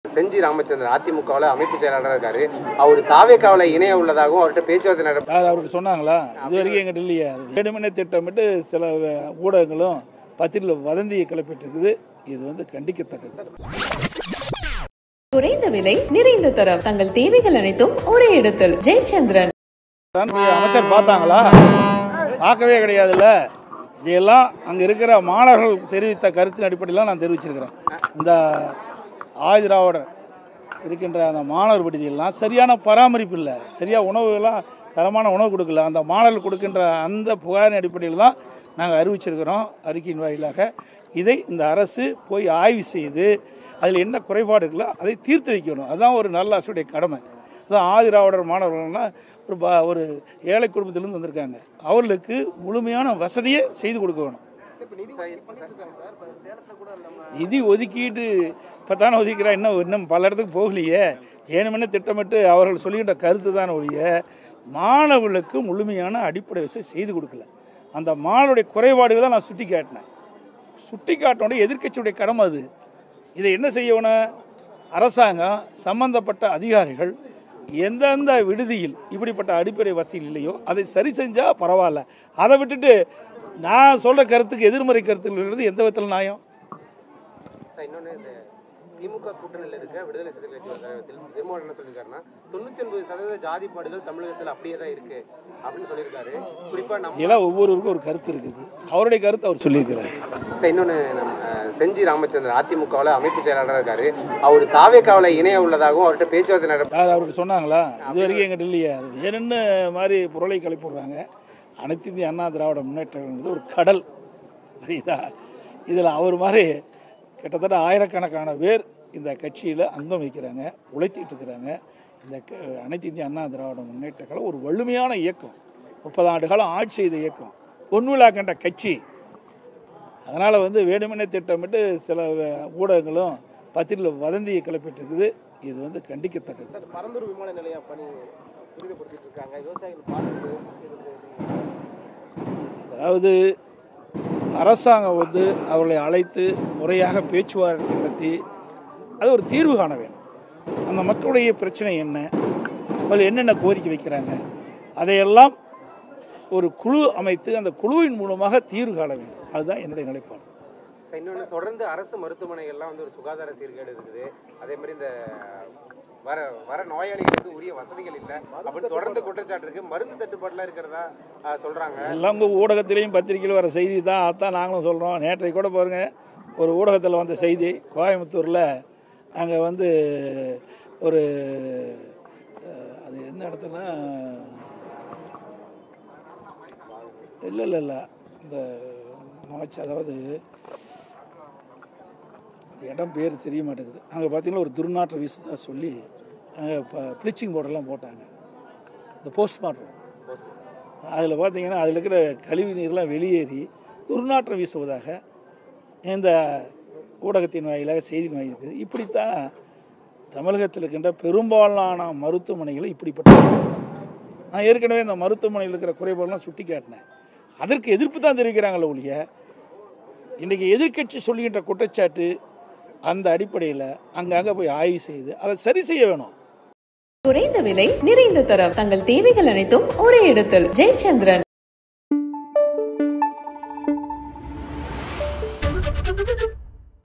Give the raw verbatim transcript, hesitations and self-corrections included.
செஞ்சி ராமச்சந்திரன் அதிமுகவில் அமைப்பு செயலாளராக இருக்காரு. அவர் தாவேக்காவில் இணைய உள்ளதாகவும் அவர்கிட்ட பேச்சுவார்த்தை நடத்த யார் அவருக்கு சொன்னாங்களா? இது வரைக்கும் எங்கிட்ட இல்லையா? வேணுமெனே திட்டமிட்டு சில ஊடகங்களும் பத்திரிகையில் வதந்தியை கிளப்பிட்டு இருக்குது. இது வந்து கண்டிக்கத்தக்கது. குறைந்த விலை நிறைந்த தரம் தங்கள் தேவைகள் அனைத்தும் ஒரே இடத்தில். ஜெயச்சந்திரன் அமைச்சர் பார்த்தாங்களா? பார்க்கவே கிடையாதுல்ல. இதெல்லாம் அங்கே இருக்கிற மாணவர்கள் தெரிவித்த கருத்தின் அடிப்படையில் நான் தெரிவிச்சிருக்கிறேன். இந்த ஆதிராவிடர் இருக்கின்ற அந்த மாணவர் விடுதியெல்லாம் சரியான பராமரிப்பு இல்லை, சரியாக உணவுகள்லாம் தரமான உணவு கொடுக்கல. அந்த மாணவர்கள் கொடுக்கின்ற அந்த புகாரின் அடிப்படையில் தான் நாங்கள் அறிவிச்சிருக்கிறோம் அறிக்கையின் வாயிலாக. இதை இந்த அரசு போய் ஆய்வு செய்து அதில் என்ன குறைபாடு இருக்குல்ல அதை தீர்த்து வைக்கணும். அதுதான் ஒரு நல்ல அரசுடைய கடமை. அதுதான் ஆதிராவிடர் மாணவர்கள்னால் ஒரு ப ஒரு ஏழை குடும்பத்திலேருந்து வந்திருக்காங்க. அவர்களுக்கு முழுமையான வசதியை செய்து கொடுக்க வேணும். நிதி ஒதுக்கீட்டு இப்போ தானே ஒதுக்கிறா, இன்னும் இன்னும் பல இடத்துக்கு போகலையே. ஏனுமென்னு திட்டமிட்டு அவர்கள் சொல்லுகின்ற கருத்து தானே ஒழிய மாணவர்களுக்கு முழுமையான அடிப்படை வசதி செய்து கொடுக்கல. அந்த மாணவருடைய குறைபாடுகள் தான் நான் சுட்டி காட்டினேன். சுட்டி காட்டினோட எதிர்க்கட்சியுடைய கடமை அது. இதை என்ன செய்யணும்? அரசாங்கம் சம்பந்தப்பட்ட அதிகாரிகள் எந்தெந்த விடுதியில் இப்படிப்பட்ட அடிப்படை வசதிகள் இல்லையோ அதை சரி செஞ்சால் பரவாயில்ல. அதை விட்டுட்டு நான் சொல்கிற கருத்துக்கு எதிர்மறை கருத்துக்கள் எந்த விதத்தில் நியாயம்? இன்னொன்று, இந்த திமுக கூட்டணியில் இருக்க விடுதலை சிறுத்தைகள் கட்சி திருமாவளவன் என்ன சொல்லியிருக்காருன்னா தொண்ணூற்றி ஒன்பது சதவீத ஜாதிப்பாடுகள் தமிழகத்தில் அப்படியே தான் இருக்கு அப்படின்னு சொல்லியிருக்காரு. குறிப்பாக நம்ம இதெல்லாம் ஒவ்வொருவருக்கும் ஒரு கருத்து இருக்குது. அவருடைய கருத்து அவர் சொல்லியிருக்கிறார். சார், இன்னொன்று, நம்ம செஞ்சி ராமச்சந்திரன் அதிமுகவில் அமைப்பு செயலாளராக இருக்காரு. அவர் தாவேக்காவில் இணைய உள்ளதாகவும் அவர்கிட்ட பேச்சுவார்த்தை நடத்த யார் அவருக்கு சொன்னாங்களா? இது வரைக்கும் எங்கிட்ட இல்லையா? அது வேணும்னு மாதிரி பொருளை கிளப்பிடுறாங்க. அனைத்து இந்திய அண்ணா திராவிட முன்னேற்றங்கிறது ஒரு கடல், புரியுதா? இதில் அவர் மாதிரி கிட்டத்தட்ட ஆயிரக்கணக்கான பேர் இந்த கட்சியில் அங்கம் வைக்கிறாங்க, உழைத்திட்டு இருக்கிறாங்க. இந்த அனைத்து இந்திய அண்ணா திராவிட முன்னேற்ற கழகம் ஒரு வலிமையான இயக்கம், முப்பது ஆண்டு காலம் ஆட்சி செய்த இயக்கம், பொன்விழா கண்ட கட்சி. அதனால் வந்து வேணுமெனே திட்டமிட்டு சில ஊடகங்களும் பத்திரிகையில் வதந்தியை கிளப்பிட்டு இருக்குது. இது வந்து கண்டிக்கத்தக்கது. பரந்தூர் விமான நிலையம் பணி துரிதப்படுத்திட்டு இருக்காங்க. விவசாயிகள் பாதிப்பு. அதாவது அரசாங்கம் வந்து அவர்களை அழைத்து முறையாக பேச்சுவார்த்தை நடத்தி அது ஒரு தீர்வு காண வேணும். அந்த மக்களுடைய பிரச்சனை என்ன, அவர்கள் என்னென்ன கோரிக்கை வைக்கிறாங்க, அதையெல்லாம் ஒரு குழு அமைத்து அந்த குழுவின் மூலமாக தீர்வு காண வேண்டும். அதுதான் என்னுடைய நிலைப்பாடு. இன்னொன்று, தொடர்ந்து அரசு மருத்துவமனைகள்லாம் வந்து ஒரு சுகாதார சீர்கேடு இருக்குது. அதே மாதிரி இந்த வர வர நோயாளிகளுக்கு உரிய வசதிகள் இல்லை அப்படி தொடர்ந்து குற்றச்சாட்டு இருக்கு. மருந்து தட்டுப்பாடுலாம் இருக்கிறதா சொல்றாங்க. எல்லாம் உங்கள் ஊடகத்திலையும் பத்திரிகையில் வர செய்தி தான், அதான் நாங்களும் சொல்கிறோம். நேற்றைக்கு கூட பாருங்கள், ஒரு ஊடகத்தில் வந்த செய்தி, கோயம்புத்தூரில் அங்கே வந்து ஒரு அது என்ன இடத்துல இல்லை இல்லை இல்லை இந்த மாச்சு, அதாவது இடம் பேர் தெரிய மாட்டேங்குது. அங்கே பார்த்தீங்கன்னா ஒரு துர்நாற்ற வீசுதா சொல்லி அங்கே இப்போ ப்ளீச்சிங் பவுடர்லாம் போட்டாங்க. இந்த போஸ்ட்மார்ட்டம் அதில் பார்த்தீங்கன்னா அதில் இருக்கிற கழிவு நீர்லாம் வெளியேறி துர்நாற்றம் வீசுவதாக இந்த ஊடகத்தின் வாயிலாக செய்தி வாங்கியிருக்குது. இப்படித்தான் தமிழகத்தில் இருக்கின்ற பெரும்பாலான மருத்துவமனைகள் இப்படிப்பட்ட. நான் ஏற்கனவே இந்த மருத்துவமனையில் இருக்கிற குறைபாடெல்லாம் சுட்டி காட்டினேன். அதற்கு எதிர்ப்பு தான் தெரிவிக்கிறாங்களே ஒழிய இன்றைக்கி எதிர்க்கட்சி சொல்லுகின்ற குற்றச்சாட்டு அந்த அடிப்படையில் அங்கங்கே போய் ஆய்வு செய்து அதை சரி செய்ய வேணும். குறைந்த விலை நிறைந்த தரம் தங்கள் தேவைகள் அனைத்தும் ஒரே இடத்தில். ஜெயச்சந்திரன்.